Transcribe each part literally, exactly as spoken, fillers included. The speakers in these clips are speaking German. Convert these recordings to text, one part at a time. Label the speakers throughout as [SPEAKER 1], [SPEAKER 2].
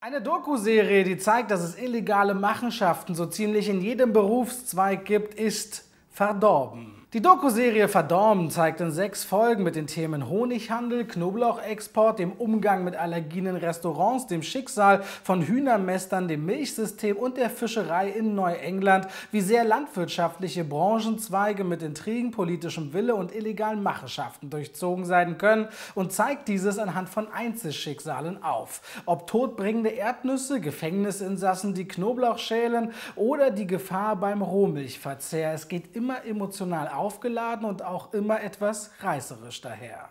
[SPEAKER 1] Eine Doku-Serie, die zeigt, dass es illegale Machenschaften so ziemlich in jedem Berufszweig gibt, ist Verdorben. Die Doku-Serie Verdorben zeigt in sechs Folgen mit den Themen Honighandel, Knoblauchexport, dem Umgang mit Allergien in Restaurants, dem Schicksal von Hühnermästern, dem Milchsystem und der Fischerei in Neuengland, wie sehr landwirtschaftliche Branchenzweige mit Intrigen, politischem Wille und illegalen Machenschaften durchzogen sein können, und zeigt dieses anhand von Einzelschicksalen auf. Ob todbringende Erdnüsse, Gefängnisinsassen, die Knoblauch schälen oder die Gefahr beim Rohmilchverzehr. Es geht immer emotional auf. Aufgeladen und auch immer etwas reißerisch daher.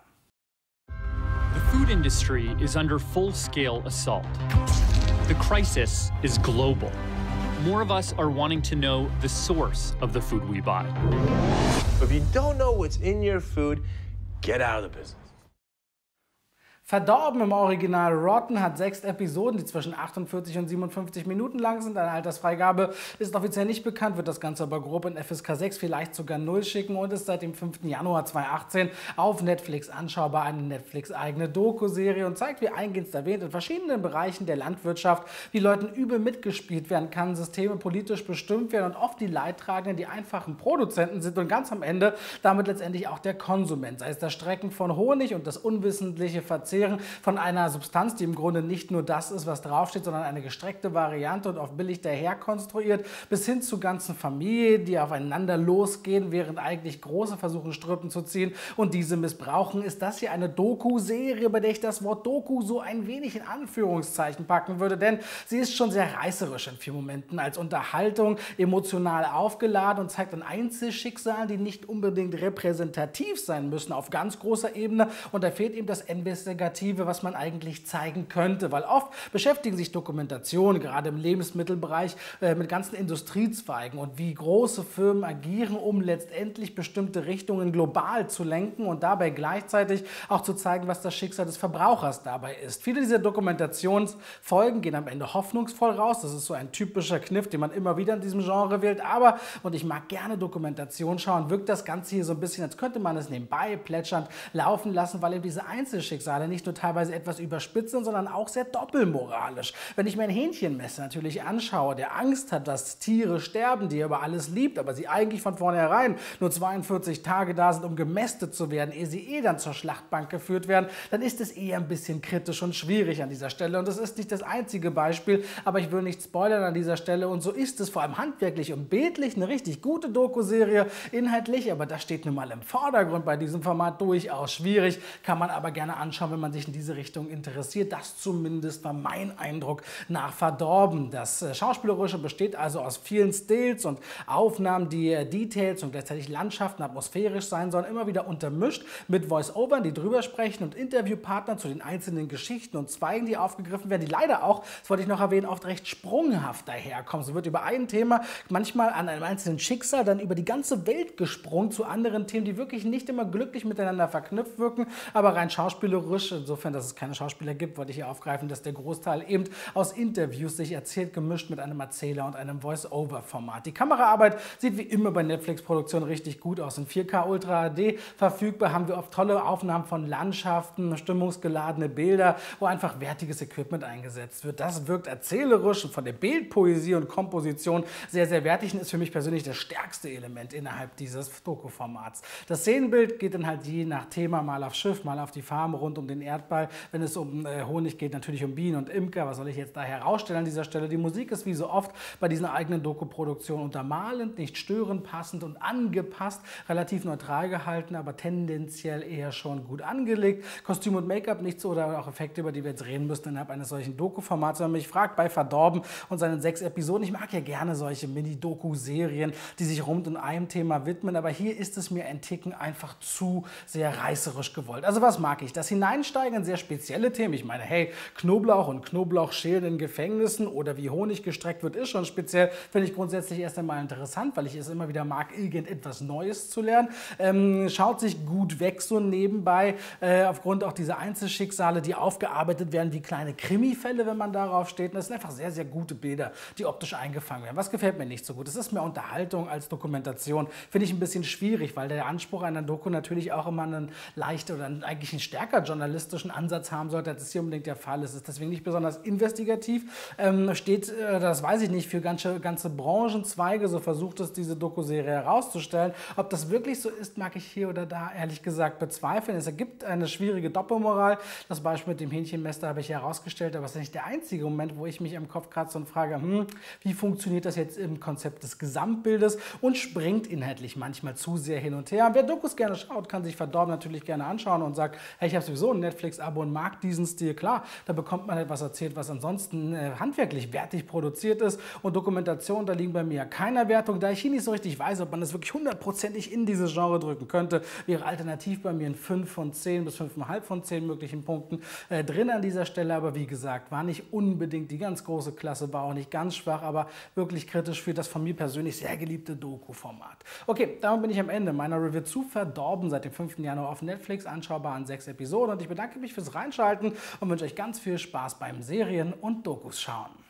[SPEAKER 2] The food industry is under full-scale assault. The crisis is global. More of us are wanting to know the source of the food we buy.
[SPEAKER 3] If you don't know what's in your food, get out of the business.
[SPEAKER 1] Verdorben im Original Rotten hat sechs Episoden, die zwischen achtundvierzig und siebenundfünfzig Minuten lang sind. Eine Altersfreigabe ist offiziell nicht bekannt, wird das Ganze aber grob in F S K sechs, vielleicht sogar null schicken und ist seit dem fünften Januar zweitausendachtzehn auf Netflix anschaubar, eine Netflix-eigene Doku-Serie, und zeigt, wie eingehend erwähnt, in verschiedenen Bereichen der Landwirtschaft, wie Leuten übel mitgespielt werden kann, Systeme politisch bestimmt werden und oft die Leidtragenden die einfachen Produzenten sind und ganz am Ende damit letztendlich auch der Konsument, sei es das Strecken von Honig und das unwissentliche Verzehren von einer Substanz, die im Grunde nicht nur das ist, was draufsteht, sondern eine gestreckte Variante und oft billig daher konstruiert, bis hin zu ganzen Familien, die aufeinander losgehen, während eigentlich Große versuchen, Strippen zu ziehen und diese missbrauchen. Ist das hier eine Doku-Serie, bei der ich das Wort Doku so ein wenig in Anführungszeichen packen würde, denn sie ist schon sehr reißerisch in vielen Momenten als Unterhaltung, emotional aufgeladen und zeigt an Einzelschicksalen, die nicht unbedingt repräsentativ sein müssen auf ganz großer Ebene, und da fehlt eben das Investigative, was man eigentlich zeigen könnte, weil oft beschäftigen sich Dokumentationen, gerade im Lebensmittelbereich, äh, mit ganzen Industriezweigen und wie große Firmen agieren, um letztendlich bestimmte Richtungen global zu lenken und dabei gleichzeitig auch zu zeigen, was das Schicksal des Verbrauchers dabei ist. Viele dieser Dokumentationsfolgen gehen am Ende hoffnungsvoll raus. Das ist so ein typischer Kniff, den man immer wieder in diesem Genre wählt, aber, und ich mag gerne Dokumentation schauen, wirkt das Ganze hier so ein bisschen, als könnte man es nebenbei plätschernd laufen lassen, weil eben diese Einzelschicksale nicht nur teilweise etwas überspitzt sind, sondern auch sehr doppelmoralisch. Wenn ich mir ein Hähnchenmesser natürlich anschaue, der Angst hat, dass Tiere sterben, die er über alles liebt, aber sie eigentlich von vornherein nur zweiundvierzig Tage da sind, um gemästet zu werden, ehe sie eh dann zur Schlachtbank geführt werden, dann ist es eher ein bisschen kritisch und schwierig an dieser Stelle. Und das ist nicht das einzige Beispiel, aber ich will nicht spoilern an dieser Stelle. Und so ist es vor allem handwerklich und bildlich eine richtig gute Doku-Serie, inhaltlich, aber das steht nun mal im Vordergrund bei diesem Format, durchaus schwierig, kann man aber gerne anschauen, wenn man sich in diese Richtung interessiert. Das zumindest war mein Eindruck nach Verdorben. Das Schauspielerische besteht also aus vielen Stills und Aufnahmen, die Details und gleichzeitig Landschaften atmosphärisch sein sollen, immer wieder untermischt mit Voice-Overn, die drüber sprechen, und Interviewpartnern zu den einzelnen Geschichten und Zweigen, die aufgegriffen werden, die leider auch, das wollte ich noch erwähnen, oft recht sprunghaft daherkommen. So wird über ein Thema manchmal an einem einzelnen Schicksal dann über die ganze Welt gesprungen zu anderen Themen, die wirklich nicht immer glücklich miteinander verknüpft wirken, aber rein schauspielerisch, insofern, dass es keine Schauspieler gibt, wollte ich hier aufgreifen, dass der Großteil eben aus Interviews sich erzählt, gemischt mit einem Erzähler und einem Voice-Over-Format. Die Kameraarbeit sieht wie immer bei Netflix-Produktionen richtig gut aus. In vier K Ultra H D verfügbar haben wir oft tolle Aufnahmen von Landschaften, stimmungsgeladene Bilder, wo einfach wertiges Equipment eingesetzt wird. Das wirkt erzählerisch und von der Bildpoesie und Komposition sehr, sehr wertig und ist für mich persönlich das stärkste Element innerhalb dieses Doku-Formats. Das Szenenbild geht dann halt je nach Thema mal aufs Schiff, mal auf die Farm rund um den Erdball. Wenn es um äh, Honig geht, natürlich um Bienen und Imker. Was soll ich jetzt da herausstellen an dieser Stelle? Die Musik ist wie so oft bei diesen eigenen Doku-Produktionen untermalend, nicht störend, passend und angepasst, relativ neutral gehalten, aber tendenziell eher schon gut angelegt. Kostüm und Make-up nicht so, oder auch Effekte, über die wir jetzt reden müssen innerhalb eines solchen Doku-Formats. Wenn man mich fragt, bei Verdorben und seinen sechs Episoden, ich mag ja gerne solche Mini-Doku-Serien, die sich rund um einem Thema widmen, aber hier ist es mir ein Ticken einfach zu sehr reißerisch gewollt. Also was mag ich? Das Hineinsteigen in sehr spezielle Themen. Ich meine, hey, Knoblauch und Knoblauchschälen in Gefängnissen oder wie Honig gestreckt wird, ist schon speziell, finde ich grundsätzlich erst einmal interessant, weil ich es immer wieder mag, irgendetwas Neues zu lernen. Ähm, schaut sich gut weg so nebenbei, äh, aufgrund auch dieser Einzelschicksale, die aufgearbeitet werden, wie kleine Krimifälle, wenn man darauf steht. Und das sind einfach sehr, sehr gute Bilder, die optisch eingefangen werden. Was gefällt mir nicht so gut? Es ist mehr Unterhaltung als Dokumentation. Finde ich ein bisschen schwierig, weil der Anspruch einer Doku natürlich auch immer ein leicht oder eigentlich ein stärker Journalist journalistischen Ansatz haben sollte, als es hier unbedingt der Fall ist. Es ist deswegen nicht besonders investigativ. Ähm, steht, äh, das weiß ich nicht, für ganze, ganze Branchenzweige, so versucht es diese Doku-Serie herauszustellen. Ob das wirklich so ist, mag ich hier oder da ehrlich gesagt bezweifeln. Es ergibt eine schwierige Doppelmoral. Das Beispiel mit dem Hähnchenmester habe ich herausgestellt, aber es ist nicht der einzige Moment, wo ich mich am Kopf kratze und frage, hm, wie funktioniert das jetzt im Konzept des Gesamtbildes, und springt inhaltlich manchmal zu sehr hin und her. Wer Dokus gerne schaut, kann sich Verdorben natürlich gerne anschauen und sagt, hey, ich habe sowieso ein Netflix-Abo und mag diesen Stil. Klar, da bekommt man etwas erzählt, was ansonsten äh, handwerklich wertig produziert ist, und Dokumentation, da liegen bei mir keine Wertung, da ich hier nicht so richtig weiß, ob man das wirklich hundertprozentig in dieses Genre drücken könnte, wäre alternativ bei mir ein fünf von zehn bis fünf Komma fünf von zehn möglichen Punkten äh, drin an dieser Stelle, aber wie gesagt, war nicht unbedingt die ganz große Klasse, war auch nicht ganz schwach, aber wirklich kritisch für das von mir persönlich sehr geliebte Doku-Format. Okay, damit bin ich am Ende meiner Review zu Verdorben, seit dem fünften Januar auf Netflix, anschaubar an sechs Episoden, und ich bedanke mich fürs Reinschalten und wünsche euch ganz viel Spaß beim Serien und Dokus schauen.